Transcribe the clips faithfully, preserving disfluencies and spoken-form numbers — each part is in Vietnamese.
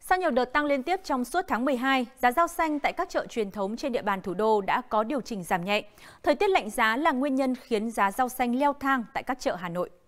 Sau nhiều đợt tăng liên tiếp trong suốt tháng mười hai, giá rau xanh tại các chợ truyền thống trên địa bàn thủ đô đã có điều chỉnh giảm nhẹ. Thời tiết lạnh giá là nguyên nhân khiến giá rau xanh leo thang tại các chợ Hà Nội.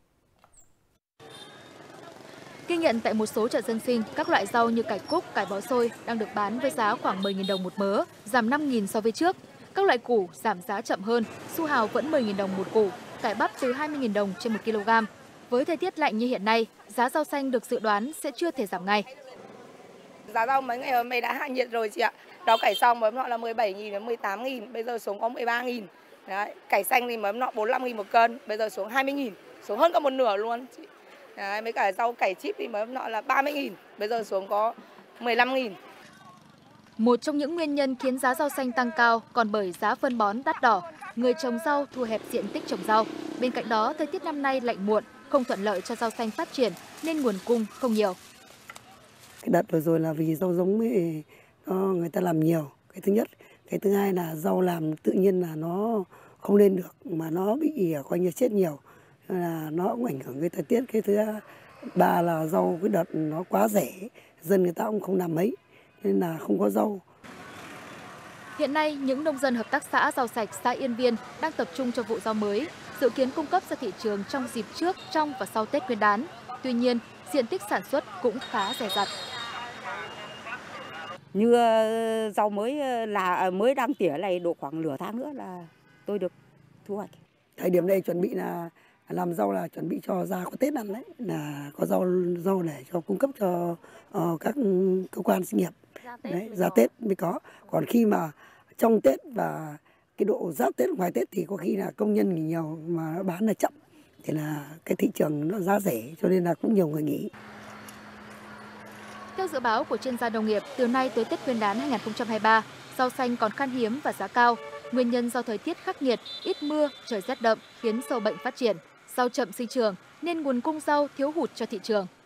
Ghi nhận tại một số chợ dân sinh, các loại rau như cải cúc, cải bó xôi đang được bán với giá khoảng mười nghìn đồng một mớ, giảm năm nghìn so với trước. Các loại củ giảm giá chậm hơn, su hào vẫn mười nghìn đồng một củ, cải bắp từ hai mươi nghìn đồng trên một kg. Với thời tiết lạnh như hiện nay, giá rau xanh được dự đoán sẽ chưa thể giảm ngay. Giá rau mấy ngày hôm nay đã hạ nhiệt rồi chị ạ. Rau cải xong mớm nọ là mười bảy nghìn đến mười tám nghìn, bây giờ xuống có mười ba nghìn. Đấy, cải xanh thì mớm nọ bốn mươi lăm nghìn một cân, bây giờ xuống hai mươi nghìn, xuống hơn cả một nửa luôn chị. Đấy, mấy cả rau cải chip thì mớm nọ là ba mươi nghìn, bây giờ xuống có mười lăm nghìn. Một trong những nguyên nhân khiến giá rau xanh tăng cao còn bởi giá phân bón đắt đỏ, người trồng rau thu hẹp diện tích trồng rau. Bên cạnh đó, thời tiết năm nay lạnh muộn, không thuận lợi cho rau xanh phát triển nên nguồn cung không nhiều. Cái đợt vừa rồi là vì rau giống ấy, nó người ta làm nhiều. Cái thứ nhất, cái thứ hai là rau làm tự nhiên là nó không lên được mà nó bị coi như chết nhiều, là nó cũng ảnh hưởng cái thời tiết. Cái thứ ba là rau cái đợt nó quá rẻ, dân người ta cũng không làm mấy nên là không có rau. Hiện nay, những nông dân hợp tác xã rau sạch xã Yên Viên đang tập trung cho vụ rau mới, dự kiến cung cấp ra thị trường trong dịp trước, trong và sau Tết Nguyên đán. Tuy nhiên, diện tích sản xuất cũng khá dè dặt. Như rau mới là mới đang tỉa này, độ khoảng nửa tháng nữa là tôi được thu hoạch. Thời điểm này chuẩn bị là làm rau là chuẩn bị cho ra có Tết ăn đấy, là có rau rau để cho cung cấp cho uh, các cơ quan sinh nghiệp. Đấy, ra Tết mới có. Còn khi mà trong Tết và cái độ giáp Tết ngoài Tết thì có khi là công nhân nghỉ nhiều mà nó bán là chậm, thì là cái thị trường nó giá rẻ cho nên là cũng nhiều người nghỉ. Theo dự báo của chuyên gia nông nghiệp, từ nay tới Tết Nguyên đán hai nghìn không trăm hai mươi ba, rau xanh còn khan hiếm và giá cao. Nguyên nhân do thời tiết khắc nghiệt, ít mưa, trời rét đậm khiến sâu bệnh phát triển, rau chậm sinh trưởng nên nguồn cung rau thiếu hụt cho thị trường.